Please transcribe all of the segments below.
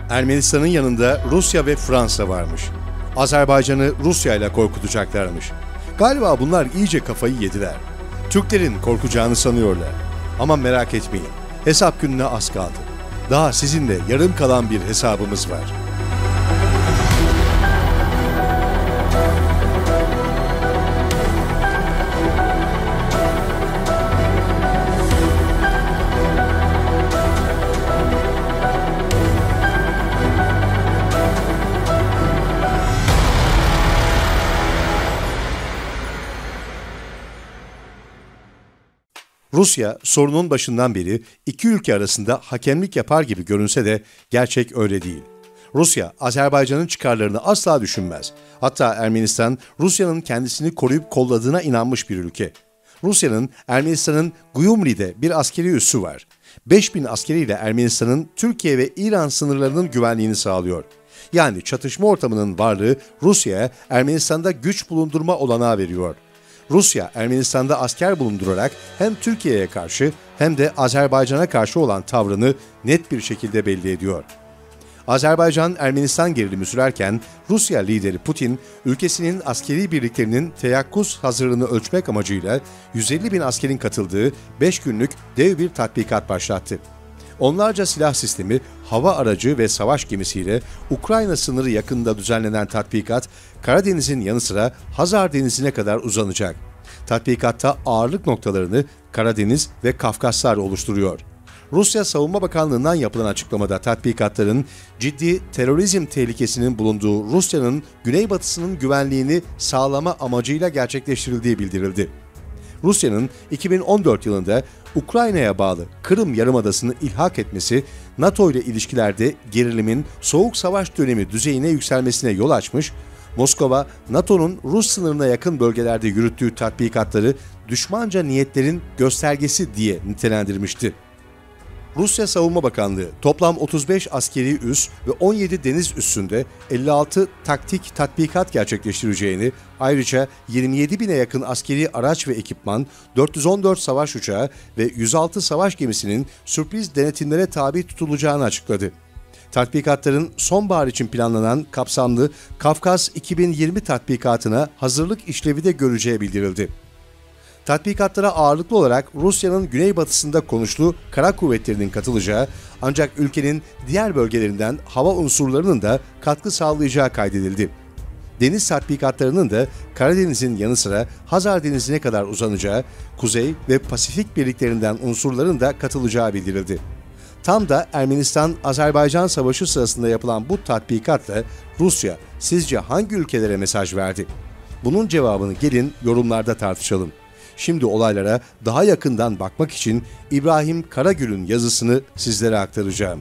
Ermenistan'ın yanında Rusya ve Fransa varmış. Azerbaycan'ı Rusya ile korkutacaklarmış. Galiba bunlar iyice kafayı yediler. Türklerin korkacağını sanıyorlar. Ama merak etmeyin, hesap gününe az kaldı. Daha sizinle yarım kalan bir hesabımız var. Rusya sorunun başından beri iki ülke arasında hakemlik yapar gibi görünse de gerçek öyle değil. Rusya, Azerbaycan'ın çıkarlarını asla düşünmez. Hatta Ermenistan, Rusya'nın kendisini koruyup kolladığına inanmış bir ülke. Rusya'nın, Ermenistan'ın Gyumri'de bir askeri üssü var. 5000 askeriyle Ermenistan'ın Türkiye ve İran sınırlarının güvenliğini sağlıyor. Yani çatışma ortamının varlığı Rusya'ya Ermenistan'da güç bulundurma olanağı veriyor. Rusya, Ermenistan'da asker bulundurarak hem Türkiye'ye karşı hem de Azerbaycan'a karşı olan tavrını net bir şekilde belli ediyor. Azerbaycan-Ermenistan gerilimi sürerken Rusya lideri Putin, ülkesinin askeri birliklerinin teyakkuz hazırlığını ölçmek amacıyla 150 bin askerin katıldığı 5 günlük dev bir tatbikat başlattı. Onlarca silah sistemi, hava aracı ve savaş gemisiyle Ukrayna sınırı yakınında düzenlenen tatbikat, Karadeniz'in yanı sıra Hazar Denizi'ne kadar uzanacak. Tatbikatta ağırlık noktalarını Karadeniz ve Kafkaslar oluşturuyor. Rusya Savunma Bakanlığı'ndan yapılan açıklamada tatbikatların ciddi terörizm tehlikesinin bulunduğu Rusya'nın güneybatısının güvenliğini sağlama amacıyla gerçekleştirildiği bildirildi. Rusya'nın 2014 yılında Ukrayna'ya bağlı Kırım Yarımadası'nı ilhak etmesi, NATO ile ilişkilerde gerilimin soğuk savaş dönemi düzeyine yükselmesine yol açmış, Moskova, NATO'nun Rus sınırına yakın bölgelerde yürüttüğü tatbikatları düşmanca niyetlerin göstergesi diye nitelendirmişti. Rusya Savunma Bakanlığı toplam 35 askeri üs ve 17 deniz üssünde 56 taktik tatbikat gerçekleştireceğini, ayrıca 27 bine yakın askeri araç ve ekipman, 414 savaş uçağı ve 106 savaş gemisinin sürpriz denetimlere tabi tutulacağını açıkladı. Tatbikatların sonbahar için planlanan kapsamlı Kafkas 2020 tatbikatına hazırlık işlevi de göreceği bildirildi. Tatbikatlara ağırlıklı olarak Rusya'nın güneybatısında konuşlu kara kuvvetlerinin katılacağı, ancak ülkenin diğer bölgelerinden hava unsurlarının da katkı sağlayacağı kaydedildi. Deniz tatbikatlarının da Karadeniz'in yanı sıra Hazar Denizi'ne kadar uzanacağı, Kuzey ve Pasifik birliklerinden unsurların da katılacağı bildirildi. Tam da Ermenistan-Azerbaycan Savaşı sırasında yapılan bu tatbikatla Rusya sizce hangi ülkelere mesaj verdi? Bunun cevabını gelin yorumlarda tartışalım. Şimdi olaylara daha yakından bakmak için İbrahim Karagül'ün yazısını sizlere aktaracağım.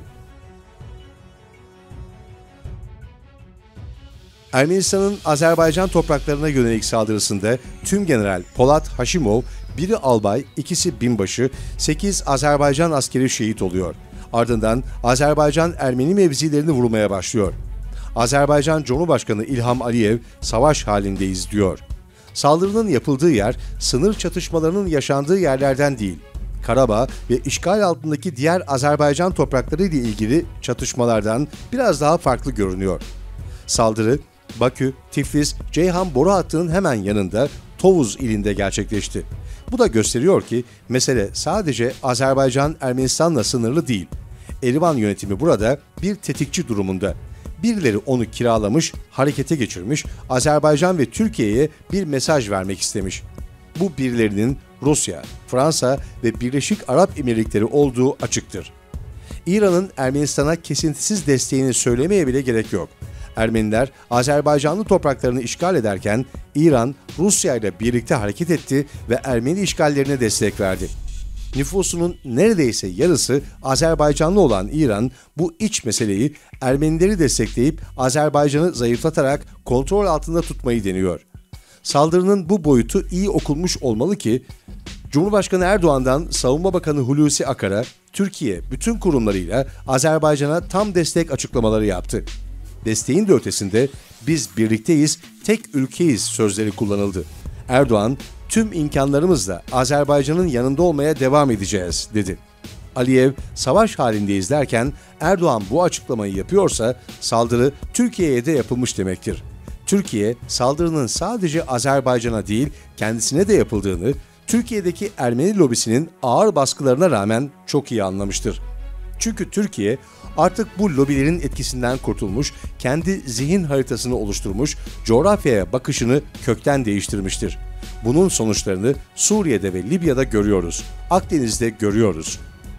Ermenistan'ın Azerbaycan topraklarına yönelik saldırısında Tümgeneral Polat Haşimov, biri albay, ikisi binbaşı, 8 Azerbaycan askeri şehit oluyor. Ardından Azerbaycan Ermeni mevzilerini vurmaya başlıyor. Azerbaycan Cumhurbaşkanı İlham Aliyev savaş halindeyiz diyor. Saldırının yapıldığı yer sınır çatışmalarının yaşandığı yerlerden değil, Karabağ ve işgal altındaki diğer Azerbaycan toprakları ile ilgili çatışmalardan biraz daha farklı görünüyor. Saldırı Bakü, Tiflis, Ceyhan boru hattının hemen yanında Tovuz ilinde gerçekleşti. Bu da gösteriyor ki mesele sadece Azerbaycan-Ermenistan'la sınırlı değil. Erivan yönetimi burada bir tetikçi durumunda. Birileri onu kiralamış, harekete geçirmiş, Azerbaycan ve Türkiye'ye bir mesaj vermek istemiş. Bu birilerinin Rusya, Fransa ve Birleşik Arap Emirlikleri olduğu açıktır. İran'ın Ermenistan'a kesintisiz desteğini söylemeye bile gerek yok. Ermeniler Azerbaycanlı topraklarını işgal ederken İran, Rusya ile birlikte hareket etti ve Ermeni işgallerine destek verdi. Nüfusunun neredeyse yarısı Azerbaycanlı olan İran, bu iç meseleyi Ermenileri destekleyip Azerbaycan'ı zayıflatarak kontrol altında tutmayı deniyor. Saldırının bu boyutu iyi okunmuş olmalı ki, Cumhurbaşkanı Erdoğan'dan Savunma Bakanı Hulusi Akar'a Türkiye bütün kurumlarıyla Azerbaycan'a tam destek açıklamaları yaptı. Desteğin de ötesinde biz birlikteyiz, tek ülkeyiz sözleri kullanıldı. Erdoğan, tüm imkanlarımızla Azerbaycan'ın yanında olmaya devam edeceğiz dedi. Aliyev savaş halindeyiz derken Erdoğan bu açıklamayı yapıyorsa saldırı Türkiye'ye de yapılmış demektir. Türkiye saldırının sadece Azerbaycan'a değil kendisine de yapıldığını, Türkiye'deki Ermeni lobisinin ağır baskılarına rağmen çok iyi anlamıştır. Çünkü Türkiye artık bu lobilerin etkisinden kurtulmuş, kendi zihin haritasını oluşturmuş, coğrafyaya bakışını kökten değiştirmiştir. Bunun sonuçlarını Suriye'de ve Libya'da görüyoruz. Akdeniz'de görüyoruz.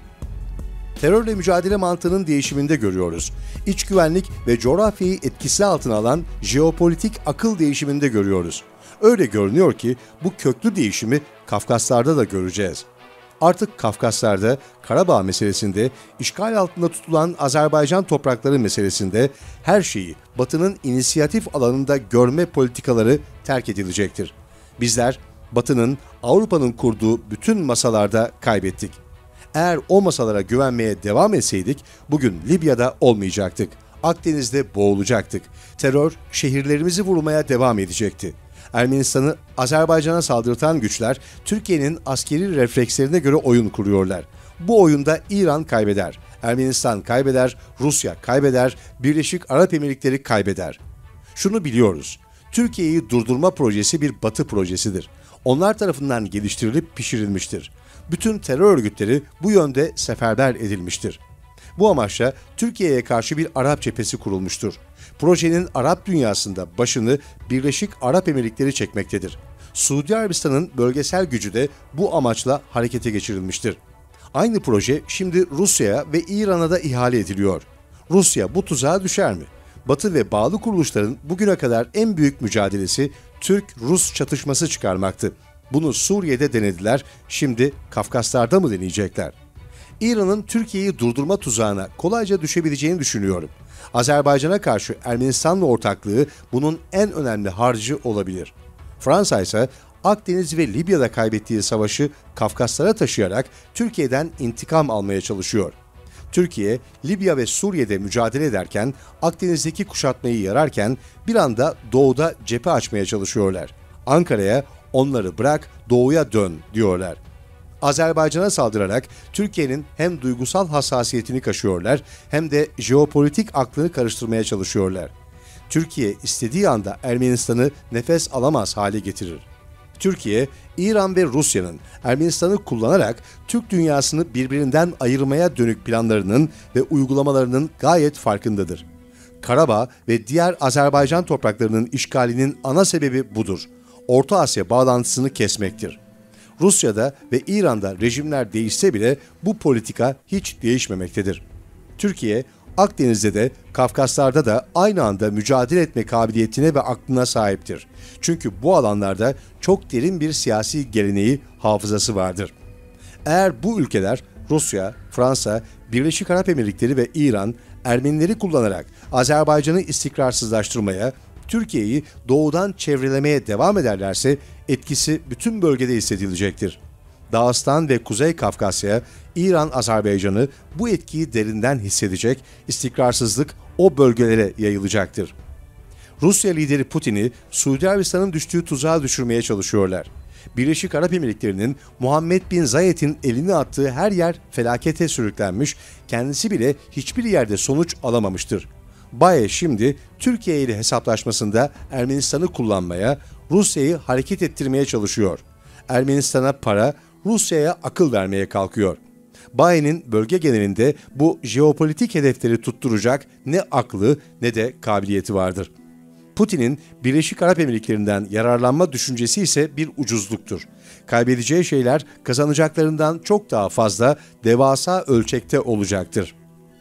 Terörle mücadele mantığının değişiminde görüyoruz. İç güvenlik ve coğrafyayı etkisi altına alan jeopolitik akıl değişiminde görüyoruz. Öyle görünüyor ki bu köklü değişimi Kafkaslar'da da göreceğiz. Artık Kafkaslar'da, Karabağ meselesinde, işgal altında tutulan Azerbaycan toprakları meselesinde her şeyi Batı'nın inisiyatif alanında görme politikaları terk edilecektir. Bizler Batı'nın, Avrupa'nın kurduğu bütün masalarda kaybettik. Eğer o masalara güvenmeye devam etseydik bugün Libya'da olmayacaktık. Akdeniz'de boğulacaktık. Terör şehirlerimizi vurmaya devam edecekti. Ermenistan'ı Azerbaycan'a saldırtan güçler Türkiye'nin askeri reflekslerine göre oyun kuruyorlar. Bu oyunda İran kaybeder, Ermenistan kaybeder, Rusya kaybeder, Birleşik Arap Emirlikleri kaybeder. Şunu biliyoruz, Türkiye'yi durdurma projesi bir Batı projesidir. Onlar tarafından geliştirilip pişirilmiştir. Bütün terör örgütleri bu yönde seferber edilmiştir. Bu amaçla Türkiye'ye karşı bir Arap cephesi kurulmuştur. Projenin Arap dünyasında başını Birleşik Arap Emirlikleri çekmektedir. Suudi Arabistan'ın bölgesel gücü de bu amaçla harekete geçirilmiştir. Aynı proje şimdi Rusya'ya ve İran'a da ihale ediliyor. Rusya bu tuzağa düşer mi? Batı ve bağlı kuruluşların bugüne kadar en büyük mücadelesi Türk-Rus çatışması çıkarmaktı. Bunu Suriye'de denediler, şimdi Kafkaslar'da mı deneyecekler? İran'ın Türkiye'yi durdurma tuzağına kolayca düşebileceğini düşünüyorum. Azerbaycan'a karşı Ermenistan'la ortaklığı bunun en önemli harcı olabilir. Fransa ise Akdeniz ve Libya'da kaybettiği savaşı Kafkaslara taşıyarak Türkiye'den intikam almaya çalışıyor. Türkiye, Libya ve Suriye'de mücadele ederken, Akdeniz'deki kuşatmayı yararken bir anda doğuda cephe açmaya çalışıyorlar. Ankara'ya onları bırak doğuya dön diyorlar. Azerbaycan'a saldırarak Türkiye'nin hem duygusal hassasiyetini kaşıyorlar hem de jeopolitik aklını karıştırmaya çalışıyorlar. Türkiye istediği anda Ermenistan'ı nefes alamaz hale getirir. Türkiye, İran ve Rusya'nın Ermenistan'ı kullanarak Türk dünyasını birbirinden ayırmaya dönük planlarının ve uygulamalarının gayet farkındadır. Karabağ ve diğer Azerbaycan topraklarının işgalinin ana sebebi budur. Orta Asya bağlantısını kesmektir. Rusya'da ve İran'da rejimler değişse bile bu politika hiç değişmemektedir. Türkiye, Akdeniz'de de Kafkaslar'da da aynı anda mücadele etme kabiliyetine ve aklına sahiptir. Çünkü bu alanlarda çok derin bir siyasi geleneği, hafızası vardır. Eğer bu ülkeler Rusya, Fransa, Birleşik Arap Emirlikleri ve İran Ermenileri kullanarak Azerbaycan'ı istikrarsızlaştırmaya, Türkiye'yi doğudan çevrelemeye devam ederlerse etkisi bütün bölgede hissedilecektir. Dağıstan ve Kuzey Kafkasya, İran Azerbaycan'ı bu etkiyi derinden hissedecek, istikrarsızlık o bölgelere yayılacaktır. Rusya lideri Putin'i Suudi Arabistan'ın düştüğü tuzağa düşürmeye çalışıyorlar. Birleşik Arap Emirlikleri'nin Muhammed bin Zayed'in elini attığı her yer felakete sürüklenmiş, kendisi bile hiçbir yerde sonuç alamamıştır. Baye şimdi Türkiye ile hesaplaşmasında Ermenistan'ı kullanmaya, Rusya'yı hareket ettirmeye çalışıyor. Ermenistan'a para, Rusya'ya akıl vermeye kalkıyor. Baye'nin bölge genelinde bu jeopolitik hedefleri tutturacak ne aklı ne de kabiliyeti vardır. Putin'in Birleşik Arap Emirlikleri'nden yararlanma düşüncesi ise bir ucuzluktur. Kaybedeceği şeyler kazanacaklarından çok daha fazla, devasa ölçekte olacaktır.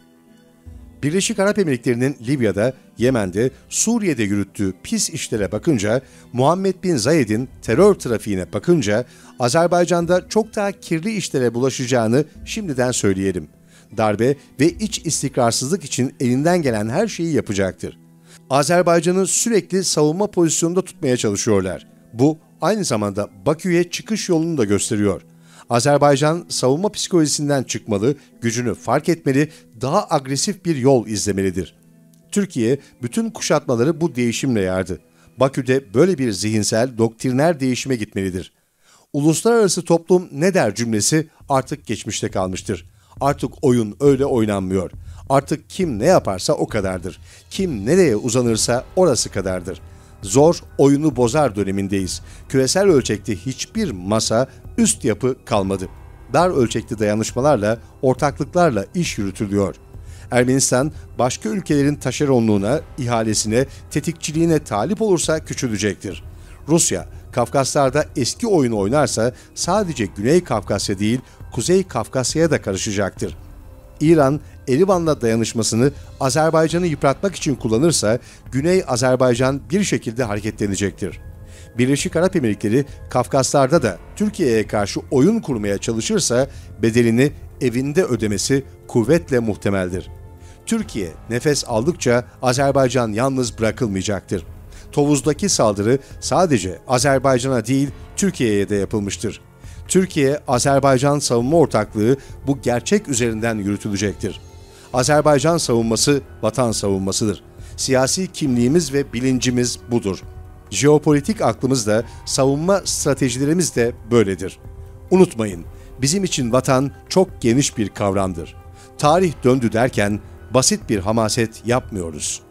Birleşik Arap Emirlikleri'nin Libya'da, Yemen'de, Suriye'de yürüttüğü pis işlere bakınca, Muhammed bin Zayed'in terör trafiğine bakınca, Azerbaycan'da çok daha kirli işlere bulaşacağını şimdiden söyleyelim. Darbe ve iç istikrarsızlık için elinden gelen her şeyi yapacaktır. Azerbaycan'ı sürekli savunma pozisyonunda tutmaya çalışıyorlar. Bu aynı zamanda Bakü'ye çıkış yolunu da gösteriyor. Azerbaycan savunma psikolojisinden çıkmalı, gücünü fark etmeli, daha agresif bir yol izlemelidir. Türkiye bütün kuşatmaları bu değişimle yardı. Bakü'de böyle bir zihinsel, doktriner değişime gitmelidir. Uluslararası toplum ne der cümlesi artık geçmişte kalmıştır. Artık oyun öyle oynanmıyor. Artık kim ne yaparsa o kadardır. Kim nereye uzanırsa orası kadardır. Zor, oyunu bozar dönemindeyiz. Küresel ölçekte hiçbir masa, üst yapı kalmadı. Dar ölçekli dayanışmalarla, ortaklıklarla iş yürütülüyor. Ermenistan başka ülkelerin taşeronluğuna, ihalesine, tetikçiliğine talip olursa küçülecektir. Rusya, Kafkaslar'da eski oyunu oynarsa sadece Güney Kafkasya değil, Kuzey Kafkasya'ya da karışacaktır. İran, Erivan'la dayanışmasını Azerbaycan'ı yıpratmak için kullanırsa Güney Azerbaycan bir şekilde hareketlenecektir. Birleşik Arap Emirlikleri Kafkaslar'da da Türkiye'ye karşı oyun kurmaya çalışırsa bedelini evinde ödemesi kuvvetle muhtemeldir. Türkiye nefes aldıkça Azerbaycan yalnız bırakılmayacaktır. Tovuz'daki saldırı sadece Azerbaycan'a değil Türkiye'ye de yapılmıştır. Türkiye-Azerbaycan savunma ortaklığı bu gerçek üzerinden yürütülecektir. Azerbaycan savunması vatan savunmasıdır. Siyasi kimliğimiz ve bilincimiz budur. Jeopolitik aklımız da savunma stratejilerimiz de böyledir. Unutmayın, bizim için vatan çok geniş bir kavramdır. Tarih döndü derken basit bir hamaset yapmıyoruz.